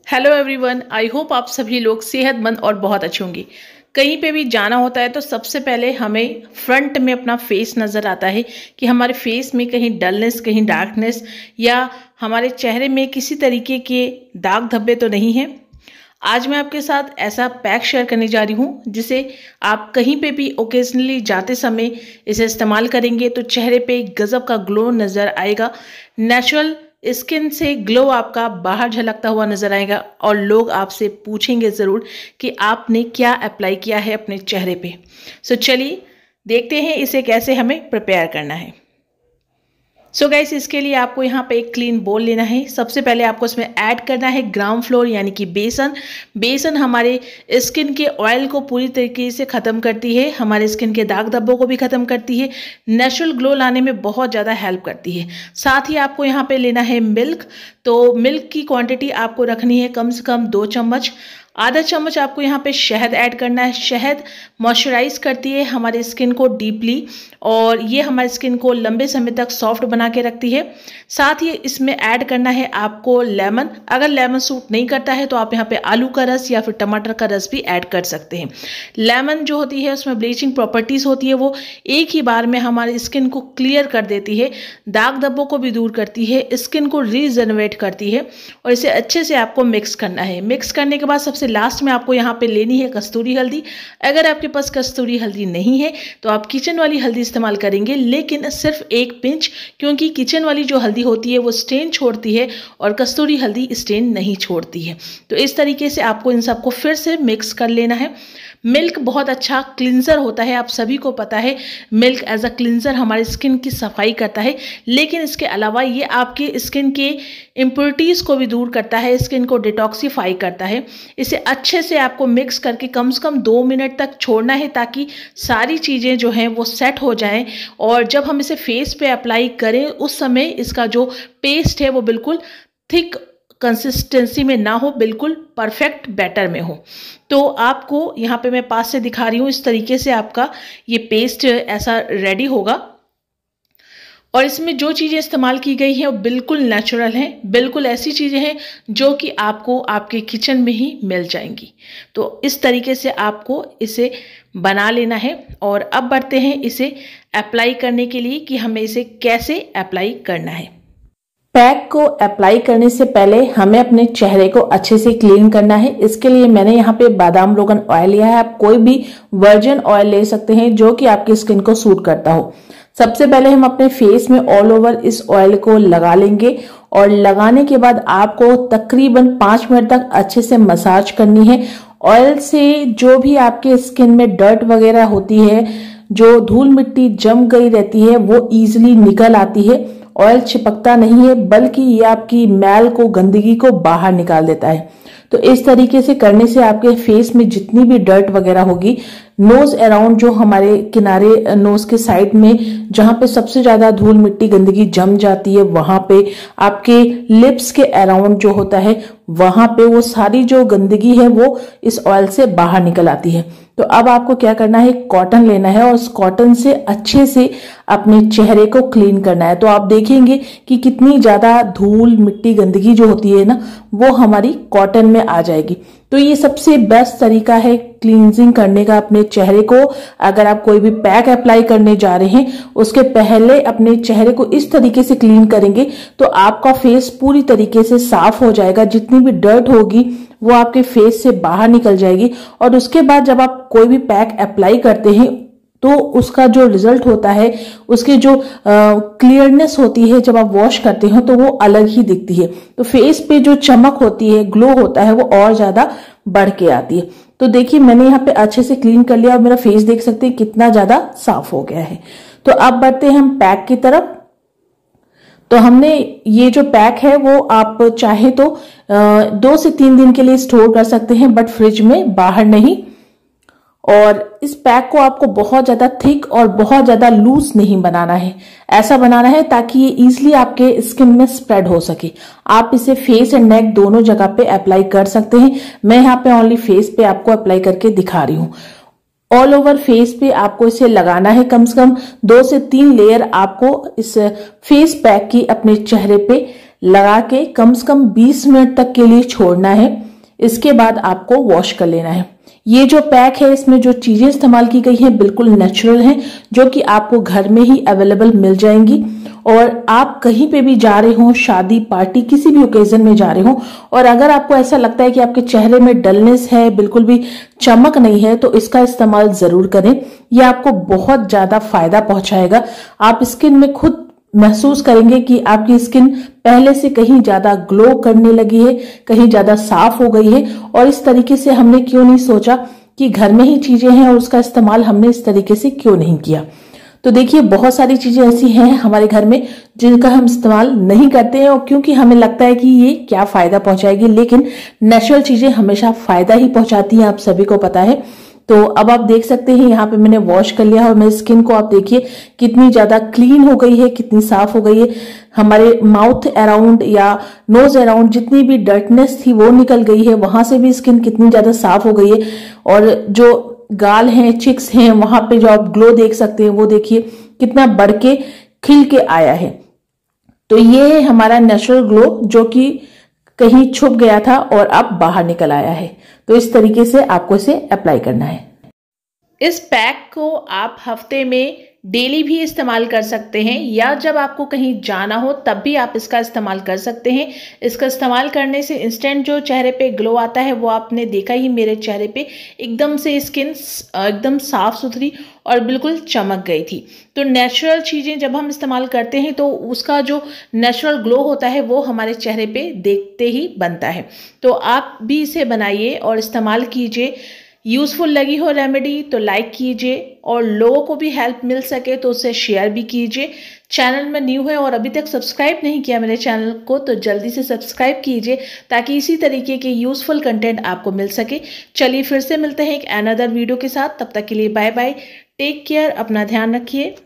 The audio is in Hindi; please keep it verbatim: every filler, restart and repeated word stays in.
हेलो एवरीवन, आई होप आप सभी लोग सेहतमंद और बहुत अच्छे होंगे। कहीं पे भी जाना होता है तो सबसे पहले हमें फ्रंट में अपना फेस नज़र आता है कि हमारे फेस में कहीं डलनेस, कहीं डार्कनेस या हमारे चेहरे में किसी तरीके के दाग धब्बे तो नहीं हैं। आज मैं आपके साथ ऐसा पैक शेयर करने जा रही हूँ जिसे आप कहीं पे भी ओकेजनली जाते समय इसे इस्तेमाल करेंगे तो चेहरे पे गजब का ग्लो नज़र आएगा। नेचुरल स्किन से ग्लो आपका बाहर झलकता हुआ नजर आएगा और लोग आपसे पूछेंगे ज़रूर कि आपने क्या अप्लाई किया है अपने चेहरे पे। सो चलिए देखते हैं इसे कैसे हमें प्रिपेयर करना है। सो so गाइस, इसके लिए आपको यहाँ पे एक क्लीन बोल लेना है। सबसे पहले आपको इसमें ऐड करना है ग्राम फ्लोर यानी कि बेसन। बेसन हमारे स्किन के ऑयल को पूरी तरीके से ख़त्म करती है, हमारे स्किन के दाग धब्बों को भी ख़त्म करती है, नेचुरल ग्लो लाने में बहुत ज़्यादा हेल्प करती है। साथ ही आपको यहाँ पे लेना है मिल्क। तो मिल्क की क्वांटिटी आपको रखनी है कम से कम दो चम्मच। आधा चम्मच आपको यहाँ पे शहद ऐड करना है। शहद मॉइस्चराइज करती है हमारे स्किन को डीपली और ये हमारे स्किन को लंबे समय तक सॉफ्ट बना के रखती है। साथ ही इसमें ऐड करना है आपको लेमन। अगर लेमन सूट नहीं करता है तो आप यहाँ पे आलू का रस या फिर टमाटर का रस भी ऐड कर सकते हैं। लेमन जो होती है उसमें ब्लीचिंग प्रॉपर्टीज़ होती है, वो एक ही बार में हमारे स्किन को क्लियर कर देती है, दाग धब्बों को भी दूर करती है, स्किन को रीजनरेट करती है। और इसे अच्छे से आपको मिक्स करना है। मिक्स करने के बाद सबसे लास्ट में आपको यहाँ पे लेनी है कस्तूरी हल्दी। अगर आपके पास कस्तूरी हल्दी नहीं है तो आप किचन वाली हल्दी इस्तेमाल करेंगे, लेकिन सिर्फ एक पिंच, क्योंकि किचन वाली जो हल्दी होती है वो स्टेन छोड़ती है और कस्तूरी हल्दी स्टेन नहीं छोड़ती है। तो इस तरीके से आपको इन सबको फिर से मिक्स कर लेना है। मिल्क बहुत अच्छा क्लिंजर होता है, आप सभी को पता है मिल्क एज अ क्लिंजर हमारी स्किन की सफाई करता है, लेकिन इसके अलावा ये आपकी स्किन के इम्प्योरिटीज़ को भी दूर करता है, स्किन को डिटॉक्सीफाई करता है। इसे अच्छे से आपको मिक्स करके कम से कम दो मिनट तक छोड़ना है ताकि सारी चीज़ें जो हैं वो सेट हो जाएं। और जब हम इसे फेस पे अप्लाई करें उस समय इसका जो पेस्ट है वो बिल्कुल थिक कंसिस्टेंसी में ना हो, बिल्कुल परफेक्ट बैटर में हो। तो आपको यहाँ पे मैं पास से दिखा रही हूँ, इस तरीके से आपका ये पेस्ट ऐसा रेडी होगा। और इसमें जो चीज़ें इस्तेमाल की गई हैं वो बिल्कुल नेचुरल हैं, बिल्कुल ऐसी चीज़ें हैं जो कि आपको आपके किचन में ही मिल जाएंगी। तो इस तरीके से आपको इसे बना लेना है। और अब बढ़ते हैं इसे अप्लाई करने के लिए कि हमें इसे कैसे अप्लाई करना है। पैक को अप्लाई करने से पहले हमें अपने चेहरे को अच्छे से क्लीन करना है। इसके लिए मैंने यहाँ पे बादाम रोगन ऑयल लिया है। आप कोई भी वर्जिन ऑयल ले सकते हैं जो कि आपकी स्किन को सूट करता हो। सबसे पहले हम अपने फेस में ऑल ओवर इस ऑयल को लगा लेंगे और लगाने के बाद आपको तकरीबन पांच मिनट तक अच्छे से मसाज करनी है। ऑयल से जो भी आपके स्किन में डर्ट वगैरह होती है, जो धूल मिट्टी जम गई रहती है, वो इजिली निकल आती है। ऑयल चिपकता नहीं है बल्कि ये आपकी मैल को, गंदगी को बाहर निकाल देता है। तो इस तरीके से करने से आपके फेस में जितनी भी डर्ट वगैरह होगी, नोज अराउंड जो हमारे किनारे नोज के साइड में जहां पे सबसे ज्यादा धूल मिट्टी गंदगी जम जाती है, वहां पे आपके लिप्स के अराउंड जो होता है वहां पे वो सारी जो गंदगी है वो इस ऑयल से बाहर निकल आती है। तो अब आपको क्या करना है, कॉटन लेना है और उस कॉटन से अच्छे से अपने चेहरे को क्लीन करना है। तो आप देखेंगे कि कितनी ज्यादा धूल मिट्टी गंदगी जो होती है ना वो हमारी कॉटन में आ जाएगी। तो ये सबसे बेस्ट तरीका है क्लींजिंग करने का अपने चेहरे को। अगर आप कोई भी पैक अप्लाई करने जा रहे हैं उसके पहले अपने चेहरे को इस तरीके से क्लीन करेंगे तो आपका फेस पूरी तरीके से साफ हो जाएगा। जितनी भी डर्ट होगी वो आपके फेस से बाहर निकल जाएगी। और उसके बाद जब आप कोई भी पैक अप्लाई करते हैं तो उसका जो रिजल्ट होता है, उसके जो क्लियरनेस होती है जब आप वॉश करते हो तो वो अलग ही दिखती है। तो फेस पे जो चमक होती है, ग्लो होता है, वो और ज्यादा बढ़ के आती है। तो देखिए मैंने यहाँ पे अच्छे से क्लीन कर लिया और मेरा फेस देख सकते हैं कितना ज्यादा साफ हो गया है। तो अब बढ़ते हैं हम पैक की तरफ। तो हमने ये जो पैक है वो आप चाहे तो दो से तीन दिन के लिए स्टोर कर सकते हैं, बट फ्रिज में बाहर नहीं। और इस पैक को आपको बहुत ज्यादा थिक और बहुत ज्यादा लूज नहीं बनाना है, ऐसा बनाना है ताकि ये इजीली आपके स्किन में स्प्रेड हो सके। आप इसे फेस एंड नेक दोनों जगह पे अप्लाई कर सकते हैं। मैं यहाँ पे ओनली फेस पे आपको अप्लाई करके दिखा रही हूँ। ऑल ओवर फेस पे आपको इसे लगाना है। कम से कम दो से तीन लेयर आपको इस फेस पैक की अपने चेहरे पे लगा के कम से कम बीस मिनट तक के लिए छोड़ना है। इसके बाद आपको वॉश कर लेना है। ये जो पैक है इसमें जो चीजें इस्तेमाल की गई हैं बिल्कुल नेचुरल हैं, जो कि आपको घर में ही अवेलेबल मिल जाएंगी। और आप कहीं पे भी जा रहे हो, शादी पार्टी किसी भी ओकेजन में जा रहे हो, और अगर आपको ऐसा लगता है कि आपके चेहरे में डलनेस है, बिल्कुल भी चमक नहीं है, तो इसका इस्तेमाल जरूर करें। यह आपको बहुत ज्यादा फायदा पहुंचाएगा। आप स्किन में खुद महसूस करेंगे कि आपकी स्किन पहले से कहीं ज्यादा ग्लो करने लगी है, कहीं ज्यादा साफ हो गई है। और इस तरीके से हमने क्यों नहीं सोचा कि घर में ही चीजें हैं और उसका इस्तेमाल हमने इस तरीके से क्यों नहीं किया। तो देखिए बहुत सारी चीजें ऐसी हैं हमारे घर में जिनका हम इस्तेमाल नहीं करते हैं, और क्योंकि हमें लगता है कि ये क्या फायदा पहुंचाएगी, लेकिन नेचुरल चीजें हमेशा फायदा ही पहुंचाती हैं, आप सभी को पता है। तो अब आप देख सकते हैं यहाँ पे मैंने वॉश कर लिया और मेरी स्किन को आप देखिए कितनी ज्यादा क्लीन हो गई है, कितनी साफ हो गई है। हमारे माउथ अराउंड या नोज अराउंड जितनी भी डर्टनेस थी वो निकल गई है, वहां से भी स्किन कितनी ज्यादा साफ हो गई है। और जो गाल हैं, चिक्स हैं, वहां पे जो आप ग्लो देख सकते हैं वो देखिए कितना बढ़ के खिल के आया है। तो ये है हमारा नेचुरल ग्लो जो कि कहीं छुप गया था और अब बाहर निकल आया है। तो इस तरीके से आपको इसे अप्लाई करना है। इस पैक को आप हफ्ते में डेली भी इस्तेमाल कर सकते हैं, या जब आपको कहीं जाना हो तब भी आप इसका इस्तेमाल कर सकते हैं। इसका इस्तेमाल करने से इंस्टेंट जो चेहरे पे ग्लो आता है वो आपने देखा ही, मेरे चेहरे पे एकदम से स्किन एकदम साफ सुथरी और बिल्कुल चमक गई थी। तो नेचुरल चीज़ें जब हम इस्तेमाल करते हैं तो उसका जो नेचुरल ग्लो होता है वो हमारे चेहरे पे देखते ही बनता है। तो आप भी इसे बनाइए और इस्तेमाल कीजिए। यूज़फुल लगी हो रेमेडी तो लाइक कीजिए, और लोगों को भी हेल्प मिल सके तो उसे शेयर भी कीजिए। चैनल में न्यू है और अभी तक सब्सक्राइब नहीं किया मेरे चैनल को तो जल्दी से सब्सक्राइब कीजिए, ताकि इसी तरीके के यूज़फुल कंटेंट आपको मिल सके। चलिए फिर से मिलते हैं एक अनदर वीडियो के साथ, तब तक के लिए बाय बाय, टेक केयर, अपना ध्यान रखिए।